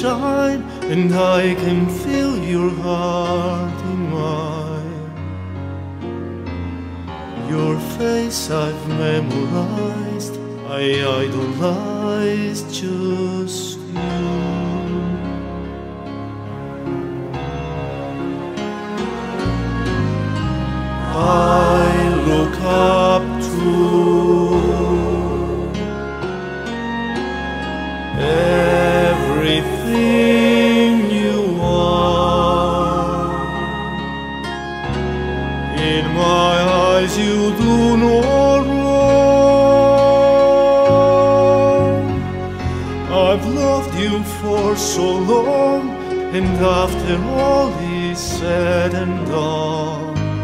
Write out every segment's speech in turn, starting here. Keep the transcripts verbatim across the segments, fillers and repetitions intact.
shine, and I can feel your heart in mine. Your face I've memorized, I idolize just you. I look up to everything you are. In my eyes you do no wrong. I've loved you for so long, and after all is said and done,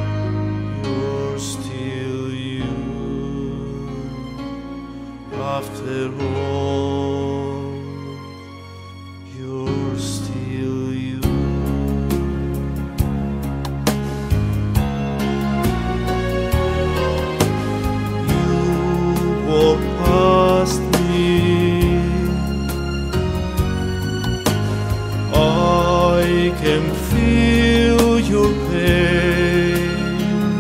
after all, you're still you. You walk past me, I can feel your pain.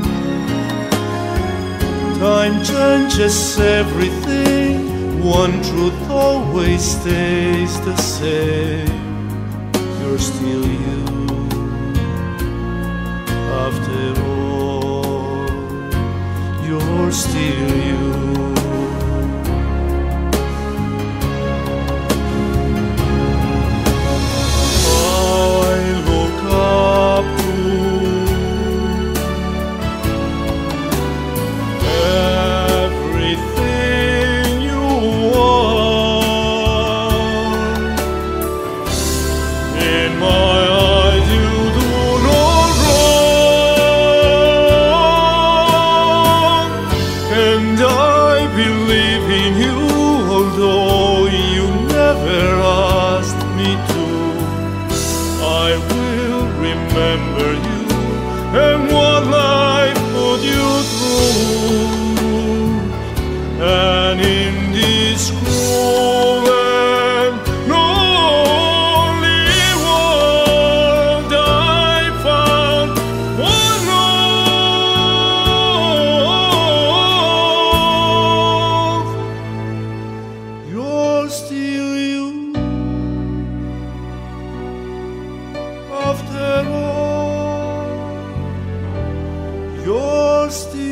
Time changes everything, one truth always stays the same. You're still you. After all, you're still you. I look up to although you never asked me to. I will remember you and what life put you through. And in this cruel and lonely world, I found one love. You're still you. After all, you're still